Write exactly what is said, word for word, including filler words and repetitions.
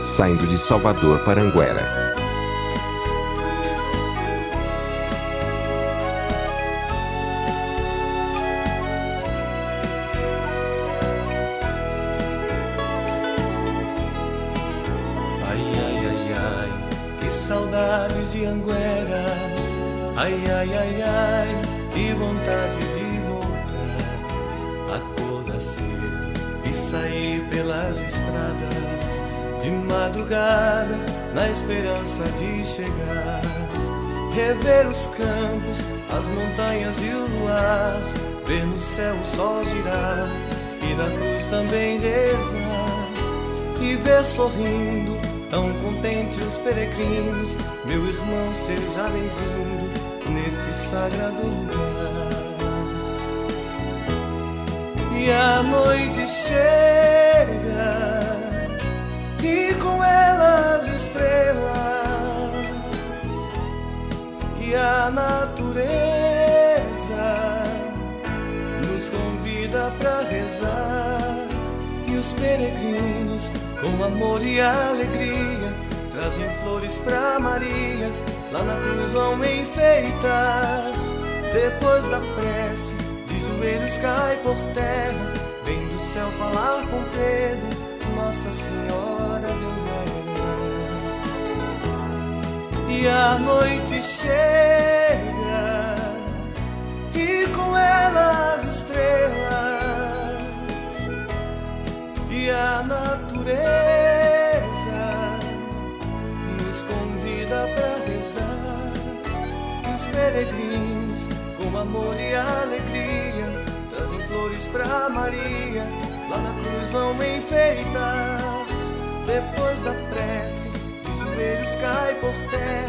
saindo de Salvador para Anguera. Ai, ai, ai, ai, que saudades de Anguera. Ai, ai, ai, ai, que vontade de voltar. Acordar cedo e sair pelas estradas de madrugada, na esperança de chegar. Rever os campos, as montanhas e o luar, ver no céu o sol girar e na cruz também rezar. E ver sorrindo, tão contente os peregrinos. Meu irmão, seja bem-vindo neste sagrado lugar. E a noite chega, e com ela as estrelas, e a natureza nos convida pra rezar. E os peregrinos, com amor e alegria, trazem flores pra Maria, lá na cruz vão enfeitar. Depois da prece, de joelhos cai por terra, vem do céu falar com Pedro, Nossa Senhora de Anguera. E a noite chega, e com ela as estrelas, e a natureza nos convida pra rezar. E os peregrinos, com amor e alegria, trazem flores pra Maria, lá na cruz vão enfeitar. Depois da prece, de joelhos cai por terra,